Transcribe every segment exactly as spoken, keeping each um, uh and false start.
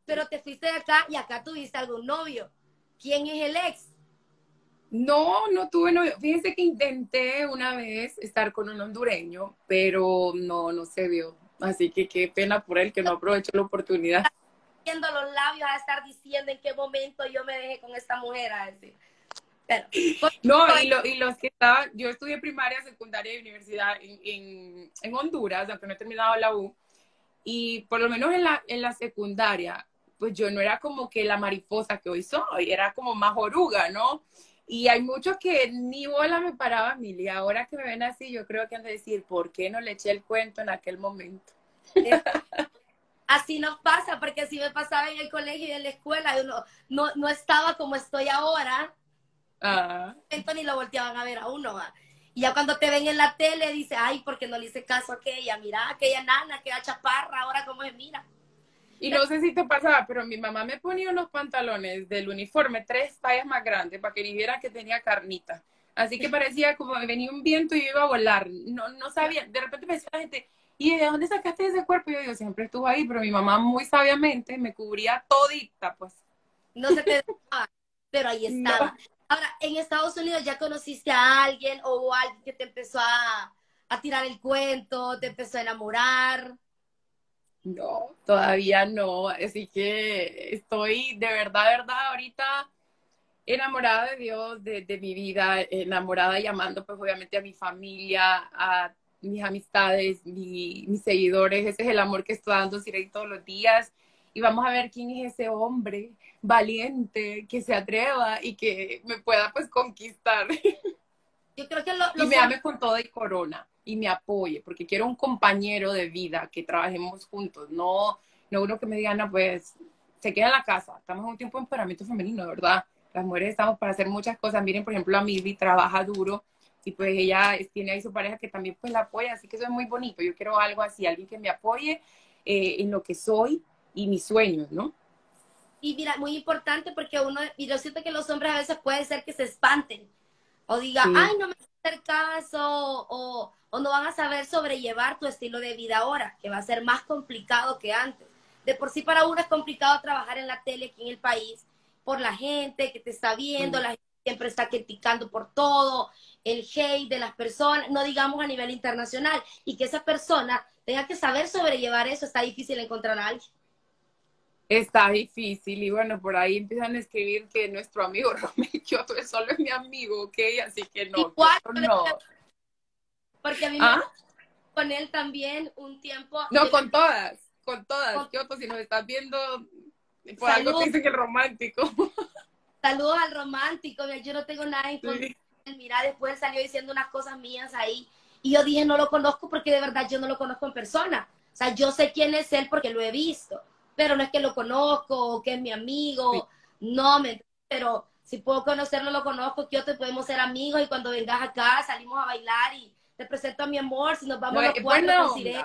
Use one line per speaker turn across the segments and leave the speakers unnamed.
pero te fuiste de acá y acá tuviste algún novio. ¿Quién es el ex?
No, no tuve novio. Fíjense que intenté una vez estar con un hondureño, pero no, no se dio. Así que qué pena por él que no aprovechó la oportunidad.
Viendo los labios a estar diciendo en qué momento yo me dejé con esta mujer, a decir. Pero,
No, y, lo, y los que estaban, yo estudié primaria, secundaria y universidad en, en, en Honduras, aunque no he terminado la U, y por lo menos en la, en la secundaria, pues yo no era como que la mariposa que hoy soy, era como más oruga, ¿no? Y hay muchos que ni bola me paraban, y ahora que me ven así, yo creo que han de decir, ¿por qué no le eché el cuento en aquel momento?
así nos pasa, porque así me pasaba en el colegio y en la escuela, yo no, no, no estaba como estoy ahora,
Ah.
ni lo volteaban a ver a uno, ¿va? Y ya cuando te ven en la tele, dice, ay, porque no le hice caso a aquella, mira, aquella nana, aquella chaparra, ahora cómo se mira.
Y no sé si te pasaba, pero mi mamá me ponía unos pantalones del uniforme tres tallas más grandes para que ni viera que tenía carnita. Así que parecía como que venía un viento y yo iba a volar. No, no sabía, de repente me decía la gente, ¿y de dónde sacaste ese cuerpo? Y yo digo, siempre estuvo ahí, pero mi mamá muy sabiamente me cubría todita, pues.
No se te daba, pero ahí estaba.
No,
Ahora, en Estados Unidos ya conociste a alguien o hubo alguien que te empezó a, a tirar el cuento, te empezó a enamorar.
no, todavía no. Así que estoy de verdad, de verdad, ahorita enamorada de Dios, de, de mi vida, enamorada y amando pues obviamente a mi familia, a mis amistades, mi, mis seguidores. Ese es el amor que estoy dando Sirey todos los días. Y vamos a ver quién es ese hombre valiente que se atreva y que me pueda pues conquistar.
Yo creo que lo,
Y
los
me
hombres,
ame con todo y corona y me apoye, porque quiero un compañero de vida, que trabajemos juntos, no, no uno que me diga, no, pues se queda en la casa. Estamos en un tiempo de empoderamiento femenino, ¿verdad? Las mujeres estamos para hacer muchas cosas. Miren, por ejemplo, a Milly trabaja duro y pues ella tiene ahí su pareja que también pues la apoya, así que eso es muy bonito. Yo quiero algo así, alguien que me apoye eh, en lo que soy y mis sueños, ¿no?
y mira, muy importante porque uno, y yo siento que los hombres a veces puede ser que se espanten o diga, ay,
Sí.
no me van a hacer caso o, o no van a saber sobrellevar tu estilo de vida ahora, que va a ser más complicado que antes. De por sí para uno es complicado trabajar en la tele aquí en el país por la gente que te está viendo,
Mm.
la gente siempre está criticando por todo, el hate de las personas, no digamos a nivel internacional, y que esa persona tenga que saber sobrellevar eso, está difícil encontrar a alguien.
Está difícil y bueno, por ahí empiezan a escribir que nuestro amigo Romel Kioto solo es mi amigo, ¿ok? Así que no,
Igual,
Kioto no.
porque a mí me
¿Ah?
pasó con él también un tiempo,
No,
yo le
con todas, con todas.
con
Kioto, si nos estás viendo, por algo te
salud,
dicen que el romántico.
saludos al romántico, yo no tengo nada en contra
Sí.
de él, mira, después él salió diciendo unas cosas mías ahí, y yo dije, no lo conozco porque de verdad yo no lo conozco en persona, o sea, yo sé quién es él porque lo he visto, pero no es que lo conozco, o que es mi
Sí.
amigo, no, me, pero si puedo conocerlo, lo conozco, que te podemos ser amigos, y cuando vengas acá salimos a bailar, y te presento a mi amor, si nos
No,
vamos los
es
cuatro con
buena
Sirene,
onda.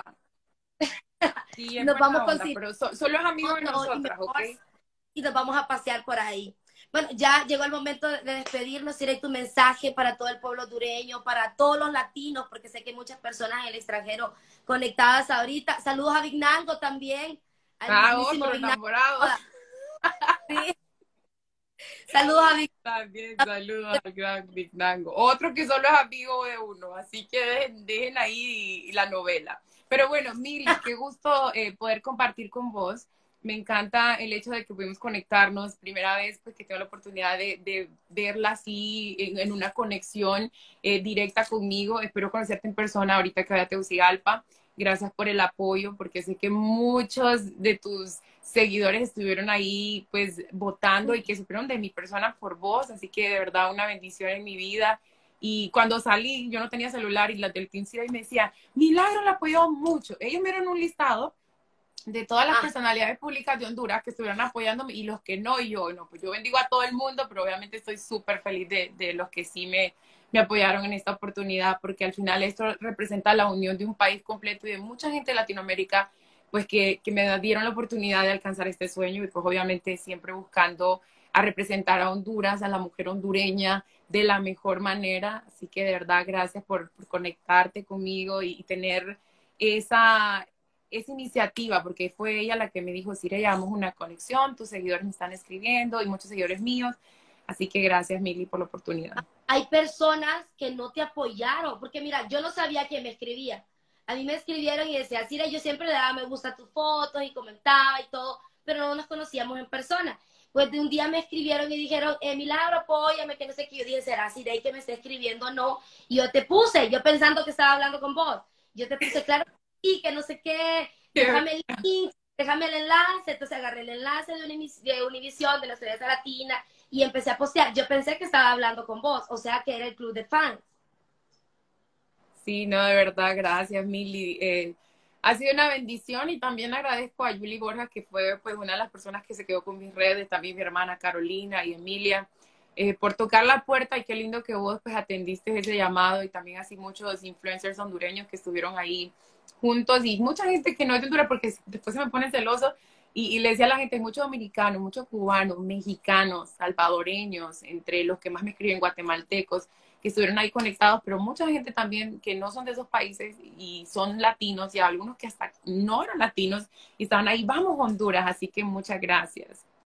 Sí, es
nos vamos
buena
con
onda,
Sirene,
pero so- solo es amigo de
y mi
nosotras, ¿ok?
amor, y nos vamos a pasear por ahí. Bueno, ya llegó el momento de despedirnos. Iré tu mensaje para todo el pueblo hondureño, para todos los latinos, porque sé que hay muchas personas en el extranjero conectadas ahorita. Saludos a Vignango también, al
Ah,
mismísimo
otro
Vignango.
enamorado.
Sí. Saludos a Vignango.
También saludos al gran Big Nango. Otro que solo es amigo de uno, así que dejen, dejen ahí la novela. Pero bueno, Mili, qué gusto eh, poder compartir con vos. Me encanta el hecho de que pudimos conectarnos. Primera vez pues, que tengo la oportunidad de, de verla así en, en una conexión eh, directa conmigo. Espero conocerte en persona ahorita que vaya a Tegucigalpa. Gracias por el apoyo, porque sé que muchos de tus seguidores estuvieron ahí pues votando y que supieron de mi persona por vos, así que de verdad una bendición en mi vida. Y cuando salí, yo no tenía celular y la del Team Sida y me decía, Milagro la apoyó mucho. Ellos me dieron un listado de todas las
Ah,
personalidades públicas de Honduras que estuvieron apoyándome y los que no, y yo, no, pues yo bendigo a todo el mundo, pero obviamente estoy súper feliz de, de los que sí me, me apoyaron en esta oportunidad, porque al final esto representa la unión de un país completo y de mucha gente de Latinoamérica, pues que, que me dieron la oportunidad de alcanzar este sueño y pues obviamente siempre buscando a representar a Honduras, a la mujer hondureña de la mejor manera. Así que de verdad, gracias por, por conectarte conmigo y, y tener esa esa iniciativa, porque fue ella la que me dijo, Sira, llevamos una conexión, tus seguidores me están escribiendo y muchos seguidores míos. Así que gracias, Mili, por la oportunidad.
Hay personas que no te apoyaron, porque mira, yo no sabía quién me escribía. A mí me escribieron y decía, Sira, yo siempre le daba me gusta a tus fotos y comentaba y todo, pero no nos conocíamos en persona. Pues de un día me escribieron y dijeron, eh, Milagro, apóyame, que no sé qué. Yo dije, ¿será Sira que me está escribiendo o no? Y yo te puse, yo pensando que estaba hablando con vos. Yo te puse, claro, y que no sé qué, déjame el link, déjame el enlace. Entonces agarré el enlace de, Univis de Univisión, de la Estrella Latina, y empecé a postear. Yo pensé que estaba hablando con vos, o sea que era el club de fans.
Sí, no, de verdad, gracias, Mili. Eh, ha sido una bendición y también agradezco a Julie Borja, que fue pues una de las personas que se quedó con mis redes, también mi hermana Carolina y Emilia, eh, por tocar la puerta y qué lindo que vos pues atendiste ese llamado y también así muchos influencers hondureños que estuvieron ahí juntos y mucha gente que no es de Honduras porque después se me pone celoso y, y le decía a la gente, muchos dominicanos, muchos cubanos, mexicanos, salvadoreños, entre los que más me escriben guatemaltecos, que estuvieron ahí conectados, pero mucha gente también que no son de esos países y son latinos y algunos que hasta no eran latinos y estaban ahí, vamos Honduras, así que muchas gracias.